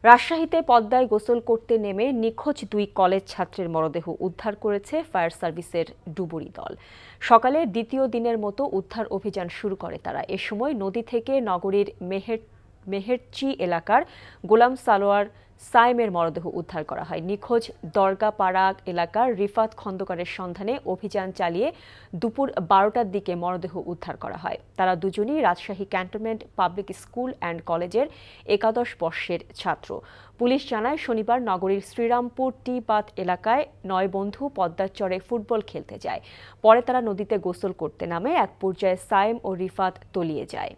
রাজশাহীতে পদ্মায় গোসল করতে নেমে নিখোঁজ দুই কলেজ ছাত্রের মরদেহ উদ্ধার করেছে ফায়ার সার্ভিসের ডুবুরি দল। সকালে দ্বিতীয় দিনের মতো উদ্ধার অভিযান শুরু করে তারা। এ সময় নদী থেকে নগরীর মেহেরচি এলাকার গোলাম সালোয়ার সাইমের মরদেহ উদ্ধার করা হয়। নিখোঁজ দরগাপাড়া এলাকার রিফাত খন্দকারের সন্ধানে অভিযান চালিয়ে দুপুর 12টার দিকে মরদেহ উদ্ধার করা হয়। তারা দুজনই Rajshahi cantonment public school and কলেজের 11 বর্ষের ছাত্র। পুলিশ জানায়, শনিবার নগরীর শ্রীরামপুর টি বাত এলাকায় 9 বন্ধু পদ্মার চরে ফুটবল খেলতে যায়। পরে তারা নদীতে গোসল করতে নামে এক পর্যায়ে সাইম ও রিফাত তলিয়ে যায়।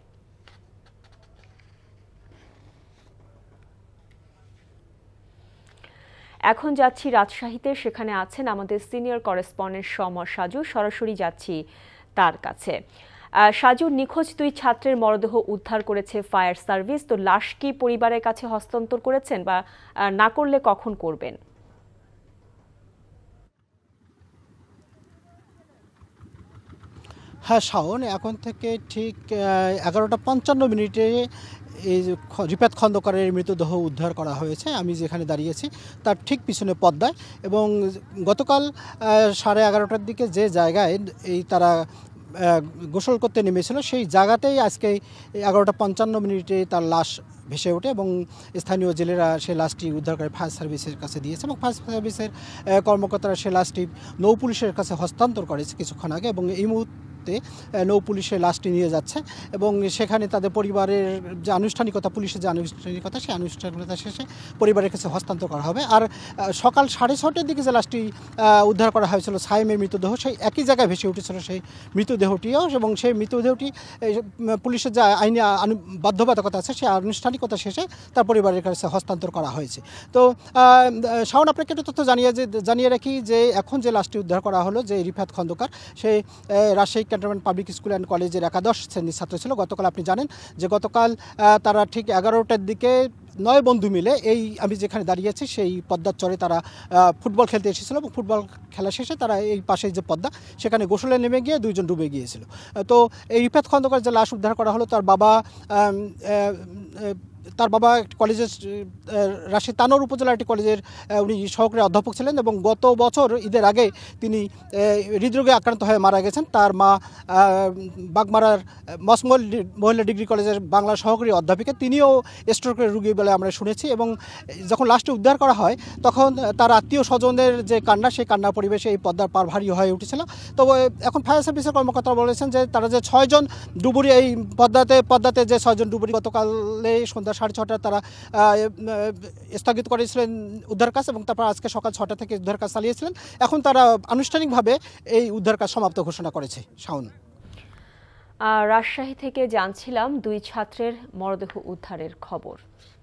এখন যাচ্ছি রাজশাহীতে, সেখানে আছেন আমাদের সিনিয়র করেসপন্ডেন্ট সমর সাজু। সরাসরি যাচ্ছি তার কাছে। সাজু, নিখোঁজ দুই ছাত্রের মরদেহ উদ্ধার করেছে ফায়ার সার্ভিস, তো লাশ কি পরিবারের কাছে হস্তান্তর করেছেন বা না করলে কখন করবেন? হ্যাঁ শাওন, এখন থেকে ঠিক 11টা 55 এই রিফাত খন্দকারের মৃতদেহ উদ্ধার করা হয়েছে। আমি যেখানে দাঁড়িয়েছি তার ঠিক পিছনে পদ্মায়, এবং গতকাল 11:30টার দিকে যে জায়গায় তারা গোসল করতে নেমেছিল সেই জায়গাতেই আজকে 11টা 55 তার লাশ ভেসে ওঠে এবং স্থানীয় জেলেরা সেই লাশটি উদ্ধার করে ফায়ার সার্ভিসের কাছে দিয়েছে এবং ফায়ার সার্ভিসের কর্মকর্তারা সেই লাশটি নৌ পুলিশের কাছে হস্তান্তর করেছে কিছুক্ষণ আগে, এবং এই মুহূর্তে নৌ পুলিশের লাশটি নিয়ে যাচ্ছে এবং সেখানে তাদের পরিবারের যে আনুষ্ঠানিকতা, পুলিশের যে আনুষ্ঠানিকতা, সেই আনুষ্ঠানিকতা শেষে পরিবারের কাছে হস্তান্তর করা হবে। আর সকাল 6:30টার দিকে যে লাশটি উদ্ধার করা হয়েছিল সাইমের মৃতদেহ, সেই একই জায়গায় ভেসে উঠেছিল সেই মৃতদেহটিও, এবং সেই মৃতদেহটি পুলিশের যে আইনি বাধ্যবাধকতা আছে সেই আনুষ্ঠানিকতা শেষে তার পরিবারের কাছে হস্তান্তর করা হয়েছে। তো শাওন, আপনাকে একটু তথ্য জানিয়ে রাখি যে এখন যে লাশটি উদ্ধার করা হলো, যে রিফাত খন্দকার, সেই Rajshahi cantonment public school and কলেজের 11 শ্রেণীর ছাত্র ছিল। গতকাল আপনি জানেন যে গতকাল তারা ঠিক 11টার দিকে 9 বন্ধু মিলে আমি যেখানে দাঁড়িয়েছি সেই পদ্মার চরে তারা ফুটবল খেলতে এসেছিল এবং ফুটবল খেলা শেষে তারা এই পাশে যে পদ্মা, সেখানে গোসলে নেমে গিয়ে দুইজন ডুবে গিয়েছিল। তো এই রিফাত খন্দকার যে লাশ উদ্ধার করা হলো, তার বাবা কলেজের রাজশাহী তানোর উপজেলার একটি কলেজের উনি সহকারী অধ্যাপক ছিলেন এবং গত বছর ঈদের আগে তিনি হৃদরোগে আক্রান্ত হয়ে মারা গেছেন। তার মা বাগমারার মহিলা ডিগ্রি কলেজের বাংলা সহকারী অধ্যাপিকা, তিনিও স্ট্রোকের রোগী বলে আমরা শুনেছি। এবং যখন লাশটি উদ্ধার করা হয় তখন তার আত্মীয় স্বজনের যে কান্না, সেই কান্নার পরিবেশে এই পদ্মার পার ভারী হয়ে উঠেছিল। তবে এখন ফায়ার সার্ভিসের কর্মকর্তারা বলেছেন যে তারা যে 6 জন ডুবুরি, এই পদ্মাতে যে 6 জন ডুবুরি গতকালে সন্ধ্যা 6:30 তারা স্থগিত করেছিলেন উদ্ধার কাজ, এবং তারপর আজকে সকাল 6টা থেকে উদ্ধার কাজ চালিয়েছিলেন। এখন তারা আনুষ্ঠানিকভাবে এই উদ্ধার কাজ সমাপ্ত ঘোষণা করেছে। শাওন, রাজশাহী থেকে জানছিলাম দুই ছাত্রের মরদেহ উদ্ধারের খবর।